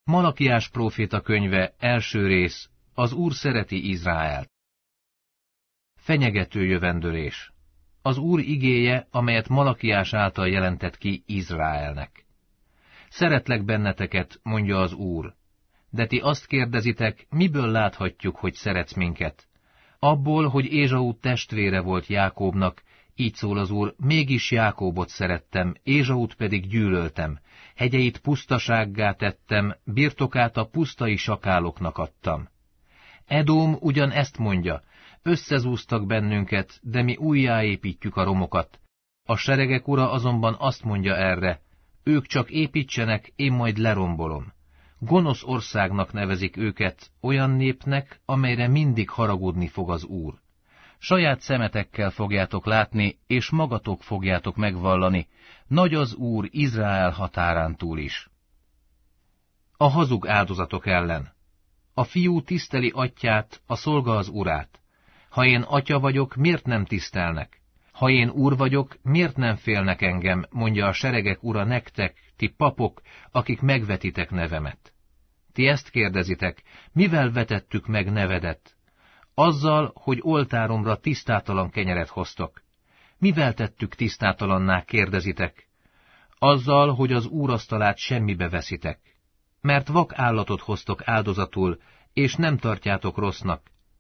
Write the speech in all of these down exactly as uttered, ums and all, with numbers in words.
Malakiás próféta könyve, első rész, az Úr szereti Izraelt. Fenyegető jövendőlés. Az Úr igéje, amelyet Malakiás által jelentett ki Izraelnek. Szeretlek benneteket, mondja az Úr, de ti azt kérdezitek, miből láthatjuk, hogy szeretsz minket? Abból, hogy Ézsau testvére volt Jákóbnak, így szól az Úr, mégis Jákóbot szerettem, Ézsaut pedig gyűlöltem, hegyeit pusztasággá tettem, birtokát a pusztai sakáloknak adtam. Edóm ugyan ezt mondja, összezúztak bennünket, de mi újjáépítjük a romokat. A seregek ura azonban azt mondja erre, ők csak építsenek, én majd lerombolom. Gonosz országnak nevezik őket, olyan népnek, amelyre mindig haragudni fog az Úr. Saját szemetekkel fogjátok látni, és magatok fogjátok megvallani, nagy az Úr Izrael határán túl is. A hazug áldozatok ellen. A fiú tiszteli atyját, a szolga az urát. Ha én atya vagyok, miért nem tisztelnek? Ha én úr vagyok, miért nem félnek engem, mondja a seregek ura nektek, ti papok, akik megvetitek nevemet. Ti ezt kérdezitek, mivel vetettük meg nevedet? Azzal, hogy oltáromra tisztátalan kenyeret hoztok. Mivel tettük tisztátalanná, kérdezitek? Azzal, hogy az úrasztalát semmibe veszitek. Mert vak állatot hoztok áldozatul, és nem tartjátok rossznak.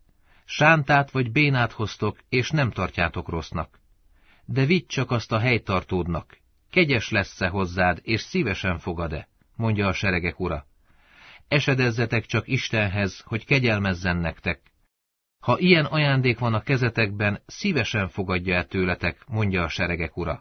Sántát vagy bénát hoztok, és nem tartjátok rossznak. De vidd csak azt a helytartódnak. Kegyes lesz-e hozzád, és szívesen fogad-e, mondja a seregek ura. Esedezzetek csak Istenhez, hogy kegyelmezzen nektek. Ha ilyen ajándék van a kezetekben, szívesen fogadja el tőletek, mondja a seregek ura.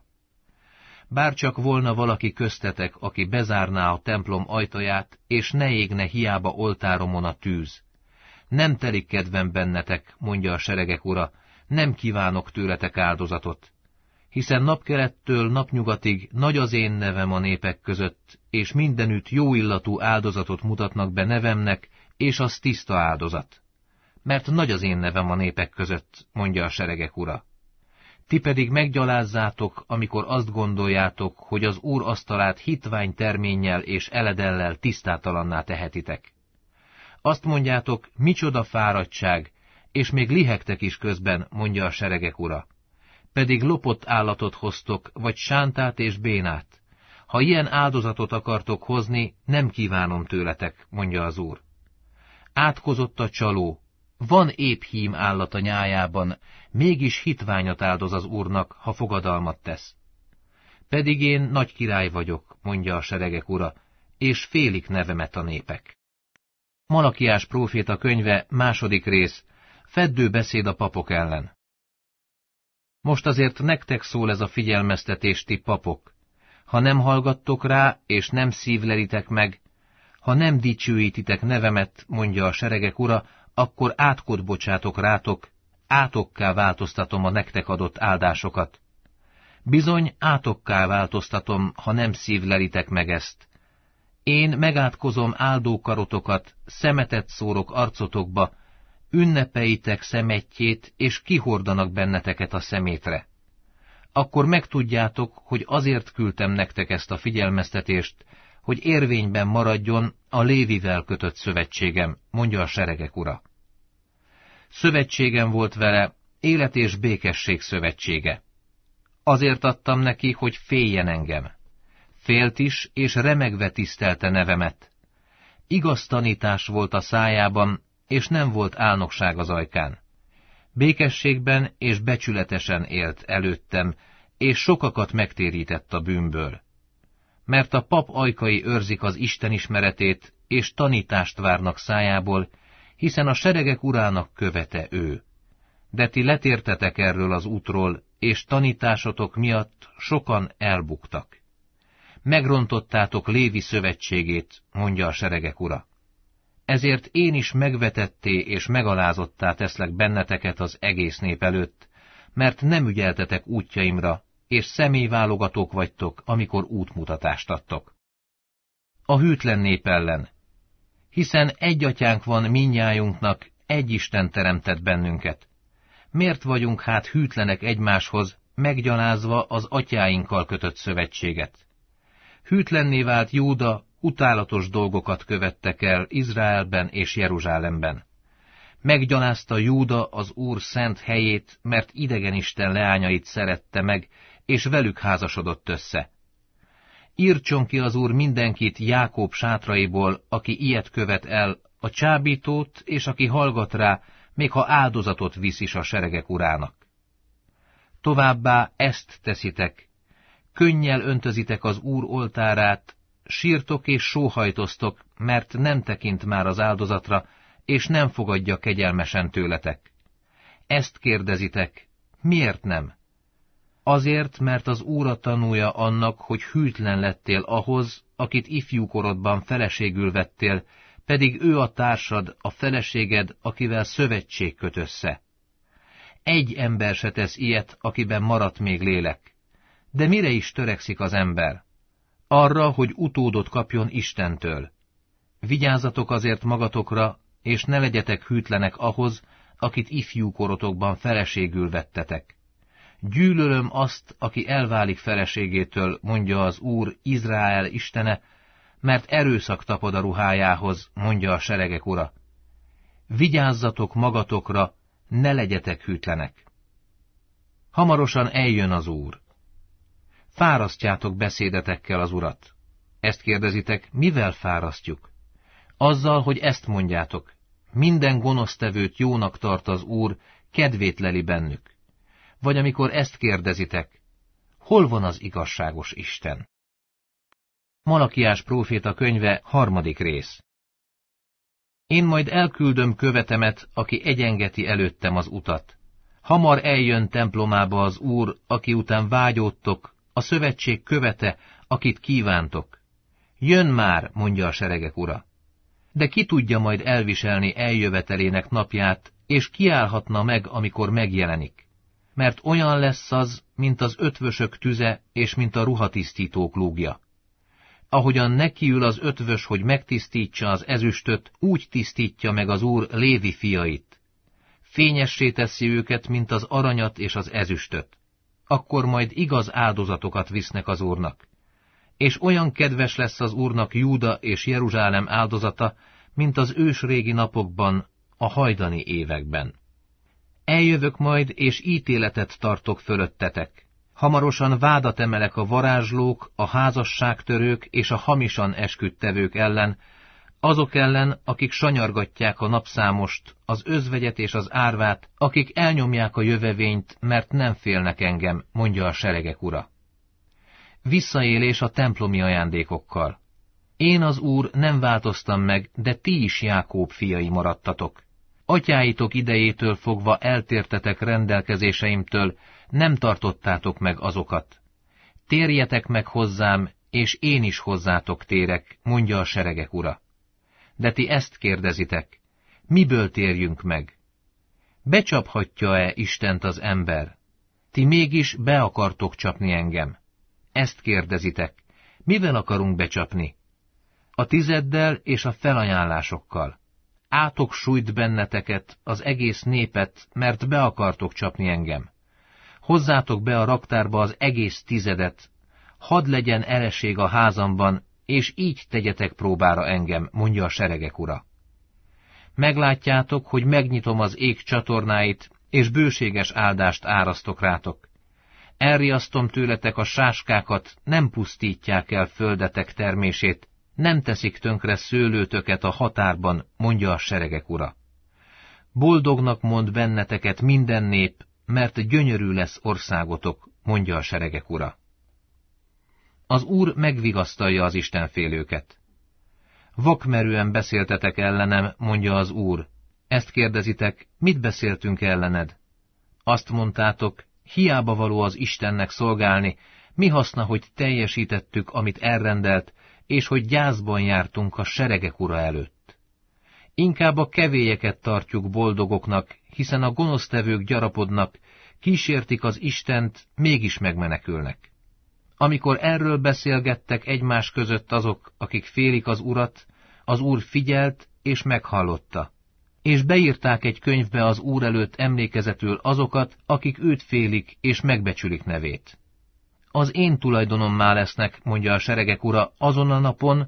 Bárcsak volna valaki köztetek, aki bezárná a templom ajtaját, és ne égne hiába oltáromon a tűz. Nem telik kedvem bennetek, mondja a seregek ura, nem kívánok tőletek áldozatot. Hiszen napkelettől napnyugatig nagy az én nevem a népek között, és mindenütt jó illatú áldozatot mutatnak be nevemnek, és az tiszta áldozat. Mert nagy az én nevem a népek között, mondja a seregek ura. Ti pedig meggyalázzátok, amikor azt gondoljátok, hogy az Úr asztalát hitvány terménnyel és eledellel tisztátalanná tehetitek. Azt mondjátok, micsoda fáradtság, és még lihegtek is közben, mondja a seregek ura. Pedig lopott állatot hoztok, vagy sántát és bénát. Ha ilyen áldozatot akartok hozni, nem kívánom tőletek, mondja az Úr. Átkozott a csaló, van épp hím állat a nyájában, mégis hitványat áldoz az Úrnak, ha fogadalmat tesz. Pedig én nagy király vagyok, mondja a seregek ura, és félik nevemet a népek. Malakiás próféta könyve, második rész, feddő beszéd a papok ellen. Most azért nektek szól ez a figyelmeztetés, ti papok. Ha nem hallgattok rá, és nem szívlelitek meg, ha nem dicsőítitek nevemet, mondja a seregek ura, akkor átkot bocsátok rátok, átokká változtatom a nektek adott áldásokat. Bizony átokká változtatom, ha nem szívlelitek meg ezt. Én megátkozom áldókarotokat, szemetet szórok arcotokba, ünnepeitek szemetjét, és kihordanak benneteket a szemétre. Akkor megtudjátok, hogy azért küldtem nektek ezt a figyelmeztetést, hogy érvényben maradjon a Lévivel kötött szövetségem, mondja a seregek ura. Szövetségem volt vele, élet és békesség szövetsége. Azért adtam neki, hogy féljen engem. Félt is, és remegve tisztelte nevemet. Igaz tanítás volt a szájában, és nem volt álnokság az ajkán. Békességben és becsületesen élt előttem, és sokakat megtérített a bűnből. Mert a pap ajkai őrzik az Isten ismeretét, és tanítást várnak szájából, hiszen a seregek urának követe ő. De ti letértetek erről az útról, és tanításotok miatt sokan elbuktak. Megrontottátok Lévi szövetségét, mondja a seregek ura. Ezért én is megvetetté és megalázottá teszlek benneteket az egész nép előtt, mert nem ügyeltetek útjaimra, és személyválogatók vagytok, amikor útmutatást adtok. A hűtlen nép ellen. Hiszen egy atyánk van mindnyájunknak, egy Isten teremtett bennünket. Miért vagyunk hát hűtlenek egymáshoz, meggyalázva az atyáinkkal kötött szövetséget? Hűtlenné vált Júda, utálatos dolgokat követtek el Izraelben és Jeruzsálemben. Meggyalázta Júda az Úr szent helyét, mert idegenisten leányait szerette meg, és velük házasodott össze. Írtson ki az Úr mindenkit Jákob sátraiból, aki ilyet követ el, a csábítót, és aki hallgat rá, még ha áldozatot visz is a seregek urának. Továbbá ezt teszitek, könnyel öntözitek az Úr oltárát, sírtok és sóhajtoztok, mert nem tekint már az áldozatra, és nem fogadja kegyelmesen tőletek. Ezt kérdezitek, miért nem? Azért, mert az Úr a tanúja annak, hogy hűtlen lettél ahhoz, akit ifjúkorodban feleségül vettél, pedig ő a társad, a feleséged, akivel szövetség köt össze. Egy ember se tesz ilyet, akiben maradt még lélek. De mire is törekszik az ember? Arra, hogy utódot kapjon Istentől. Vigyázzatok azért magatokra, és ne legyetek hűtlenek ahhoz, akit ifjúkorotokban feleségül vettetek. Gyűlölöm azt, aki elválik feleségétől, mondja az Úr, Izrael istene, mert erőszak tapad a ruhájához, mondja a seregek ura. Vigyázzatok magatokra, ne legyetek hűtlenek. Hamarosan eljön az Úr. Fárasztjátok beszédetekkel az Urat. Ezt kérdezitek, mivel fárasztjuk? Azzal, hogy ezt mondjátok, minden gonosztevőt jónak tart az Úr, kedvét leli bennük. Vagy amikor ezt kérdezitek, hol van az igazságos Isten? Malakiás próféta könyve, harmadik rész. Én majd elküldöm követemet, aki egyengeti előttem az utat. Hamar eljön templomába az Úr, aki után vágyódtok, a szövetség követe, akit kívántok. Jön már, mondja a seregek ura. De ki tudja majd elviselni eljövetelének napját, és kiállhatna meg, amikor megjelenik? Mert olyan lesz az, mint az ötvösök tüze, és mint a ruhatisztítók lúgja. Ahogyan nekiül az ötvös, hogy megtisztítsa az ezüstöt, úgy tisztítja meg az Úr Lévi fiait. Fényessé teszi őket, mint az aranyat és az ezüstöt. Akkor majd igaz áldozatokat visznek az Úrnak. És olyan kedves lesz az Úrnak Júda és Jeruzsálem áldozata, mint az ősrégi napokban, a hajdani években. Eljövök majd, és ítéletet tartok fölöttetek. Hamarosan vádat emelek a varázslók, a házasságtörők és a hamisan esküdtevők ellen, azok ellen, akik sanyargatják a napszámost, az özvegyet és az árvát, akik elnyomják a jövevényt, mert nem félnek engem, mondja a seregek ura. Visszaélés a templomi ajándékokkal. Én az Úr nem változtam meg, de ti is Jákób fiai maradtatok. Atyáitok idejétől fogva eltértetek rendelkezéseimtől, nem tartottátok meg azokat. Térjetek meg hozzám, és én is hozzátok térek, mondja a seregek ura. De ti ezt kérdezitek, miből térjünk meg? Becsaphatja-e Istent az ember? Ti mégis be akartok csapni engem. Ezt kérdezitek, mivel akarunk becsapni? A tizeddel és a felajánlásokkal. Átok sújt benneteket, az egész népet, mert be akartok csapni engem. Hozzátok be a raktárba az egész tizedet, hadd legyen eleség a házamban, és így tegyetek próbára engem, mondja a seregek ura. Meglátjátok, hogy megnyitom az ég csatornáit, és bőséges áldást árasztok rátok. Elriasztom tőletek a sáskákat, nem pusztítják el földetek termését, nem teszik tönkre szőlőtöket a határban, mondja a seregek ura. Boldognak mond benneteket minden nép, mert gyönyörű lesz országotok, mondja a seregek ura. Az Úr megvigasztalja az istenfélőket. Vakmerően beszéltetek ellenem, mondja az Úr. Ezt kérdezitek, mit beszéltünk ellened? Azt mondtátok, hiába való az Istennek szolgálni, mi haszna, hogy teljesítettük, amit elrendelt, és hogy gyászban jártunk a seregek ura előtt. Inkább a kevélyeket tartjuk boldogoknak, hiszen a gonosztevők gyarapodnak, kísértik az Istent, mégis megmenekülnek. Amikor erről beszélgettek egymás között azok, akik félik az Urat, az Úr figyelt és meghallotta, és beírták egy könyvbe az Úr előtt emlékezetül azokat, akik őt félik és megbecsülik nevét. Az én tulajdonommá lesznek, mondja a seregek ura, azon a napon,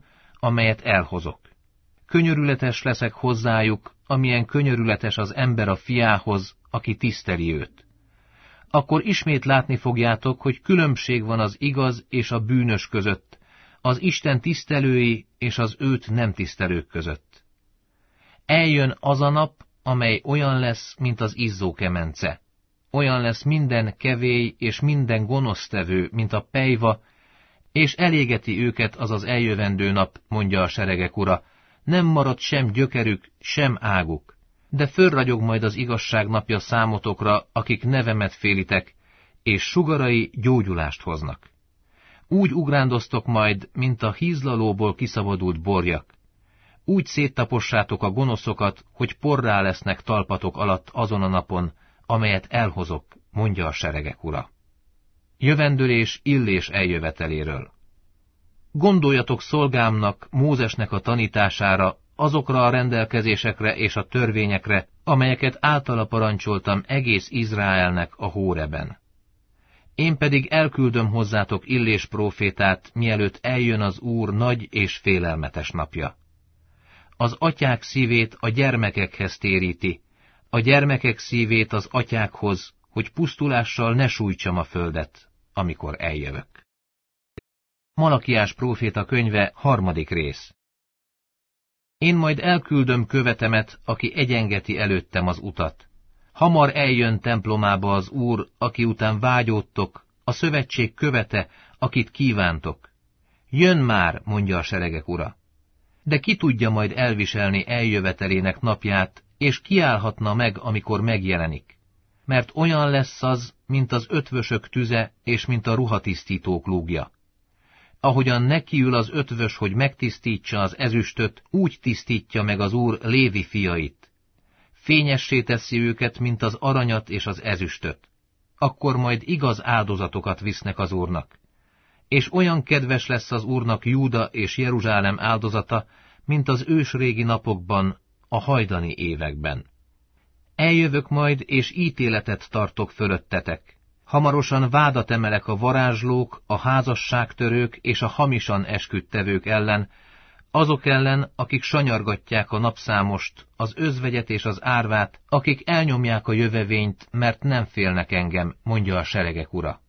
amelyet elhozok. Könyörületes leszek hozzájuk, amilyen könyörületes az ember a fiához, aki tiszteli őt. Akkor ismét látni fogjátok, hogy különbség van az igaz és a bűnös között, az Isten tisztelői és az őt nem tisztelők között. Eljön az a nap, amely olyan lesz, mint az izzó kemence. Olyan lesz minden kevély és minden gonosztevő, mint a pejva, és elégeti őket az az eljövendő nap, mondja a seregek ura, nem marad sem gyökerük, sem águk. De fölragyog majd az igazság napja számotokra, akik nevemet félitek, és sugarai gyógyulást hoznak. Úgy ugrándoztok majd, mint a hízlalóból kiszabadult borjak. Úgy széttapossátok a gonoszokat, hogy porrá lesznek talpatok alatt azon a napon, amelyet elhozok, mondja a seregek ura. Jövendőlés Illés eljöveteléről. Gondoljatok szolgámnak, Mózesnek a tanítására, azokra a rendelkezésekre és a törvényekre, amelyeket általa parancsoltam egész Izraelnek a Hóreben. Én pedig elküldöm hozzátok Illés prófétát, mielőtt eljön az Úr nagy és félelmetes napja. Az atyák szívét a gyermekekhez téríti, a gyermekek szívét az atyákhoz, hogy pusztulással ne sújtsam a földet, amikor eljövök. Malakiás próféta könyve, harmadik rész. Én majd elküldöm követemet, aki egyengeti előttem az utat. Hamar eljön templomába az Úr, aki után vágyódtok, a szövetség követe, akit kívántok. Jön már, mondja a seregek ura. De ki tudja majd elviselni eljövetelének napját, és kiállhatna meg, amikor megjelenik? Mert olyan lesz az, mint az ötvösök tüze, és mint a ruhatisztítók lúgja. Ahogyan nekiül az ötvös, hogy megtisztítsa az ezüstöt, úgy tisztítja meg az Úr Lévi fiait. Fényessé teszi őket, mint az aranyat és az ezüstöt. Akkor majd igaz áldozatokat visznek az Úrnak. És olyan kedves lesz az Úrnak Júda és Jeruzsálem áldozata, mint az ősrégi napokban, a hajdani években. Eljövök majd, és ítéletet tartok fölöttetek. Hamarosan vádat emelek a varázslók, a házasságtörők és a hamisan esküdtevők ellen, azok ellen, akik sanyargatják a napszámost, az özvegyet és az árvát, akik elnyomják a jövevényt, mert nem félnek engem, mondja a seregek ura.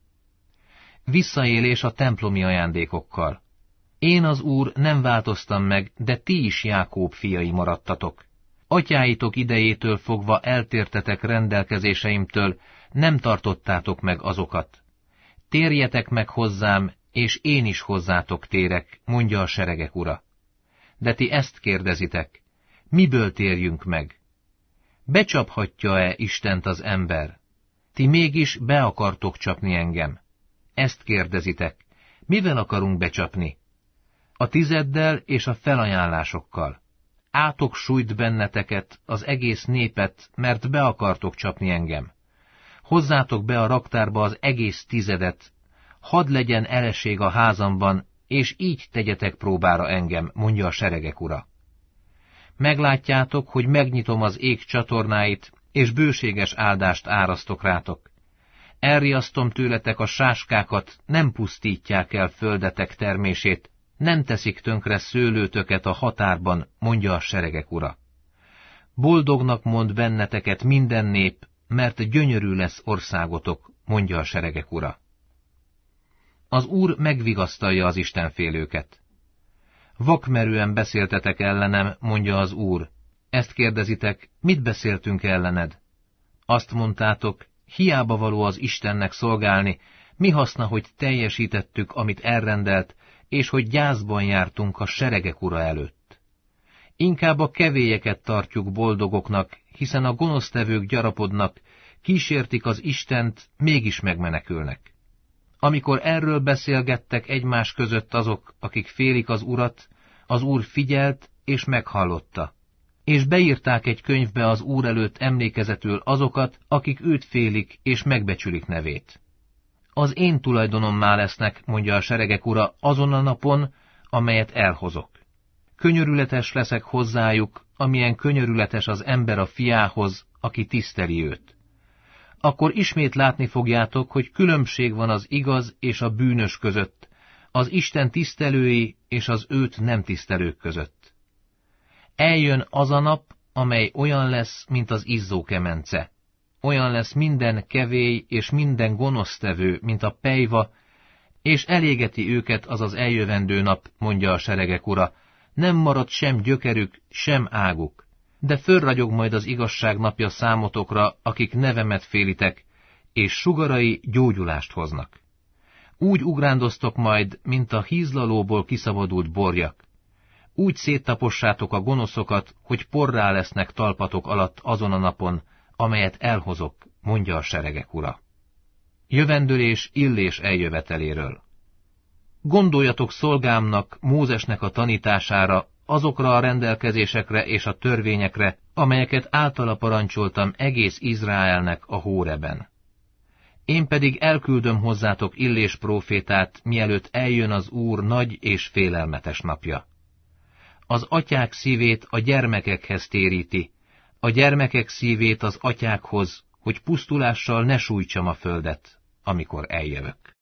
Visszaélés a templomi ajándékokkal. Én az Úr nem változtam meg, de ti is Jákób fiai maradtatok. Atyáitok idejétől fogva eltértetek rendelkezéseimtől, nem tartottátok meg azokat. Térjetek meg hozzám, és én is hozzátok térek, mondja a seregek ura. De ti ezt kérdezitek, miből térjünk meg? Becsaphatja-e Istent az ember? Ti mégis be akartok csapni engem. Ezt kérdezitek, mivel akarunk becsapni? A tizeddel és a felajánlásokkal. Átok sújt benneteket, az egész népet, mert be akartok csapni engem. Hozzátok be a raktárba az egész tizedet, hadd legyen eleség a házamban, és így tegyetek próbára engem, mondja a seregek ura. Meglátjátok, hogy megnyitom az ég csatornáit, és bőséges áldást árasztok rátok. Elriasztom tőletek a sáskákat, nem pusztítják el földetek termését, nem teszik tönkre szőlőtöket a határban, mondja a seregek ura. Boldognak mond benneteket minden nép, mert gyönyörű lesz országotok, mondja a seregek ura. Az Úr megvigasztalja az istenfélőket. Vakmerően beszéltetek ellenem, mondja az Úr. Ezt kérdezitek, mit beszéltünk ellened? Azt mondtátok, hiába való az Istennek szolgálni, mi haszna, hogy teljesítettük, amit elrendelt, és hogy gyászban jártunk a seregek ura előtt. Inkább a kevélyeket tartjuk boldogoknak, hiszen a gonosztevők gyarapodnak, kísértik az Istent, mégis megmenekülnek. Amikor erről beszélgettek egymás között azok, akik félik az Urat, az Úr figyelt és meghallotta, és beírták egy könyvbe az Úr előtt emlékezetül azokat, akik őt félik és megbecsülik nevét. Az én tulajdonommá lesznek, mondja a seregek ura, azon a napon, amelyet elhozok. Könyörületes leszek hozzájuk, amilyen könyörületes az ember a fiához, aki tiszteli őt. Akkor ismét látni fogjátok, hogy különbség van az igaz és a bűnös között, az Isten tisztelői és az őt nem tisztelők között. Eljön az a nap, amely olyan lesz, mint az izzó kemence. Olyan lesz minden kevély és minden gonosztevő, mint a pejva, és elégeti őket az az eljövendő nap, mondja a seregek ura, nem marad sem gyökerük, sem águk, de fölragyog majd az igazság napja számotokra, akik nevemet félitek, és sugarai gyógyulást hoznak. Úgy ugrándoztok majd, mint a hízlalóból kiszabadult borjak. Úgy széttapossátok a gonoszokat, hogy porrá lesznek talpatok alatt azon a napon, amelyet elhozok, mondja a seregek ura. Jövendőlés Illés eljöveteléről. Gondoljatok szolgámnak, Mózesnek a tanítására, azokra a rendelkezésekre és a törvényekre, amelyeket általa parancsoltam egész Izraelnek a Hóreben. Én pedig elküldöm hozzátok Illés prófétát, mielőtt eljön az Úr nagy és félelmetes napja. Az atyák szívét a gyermekekhez téríti, a gyermekek szívét az atyákhoz, hogy pusztulással ne sújtsam a földet, amikor eljövök.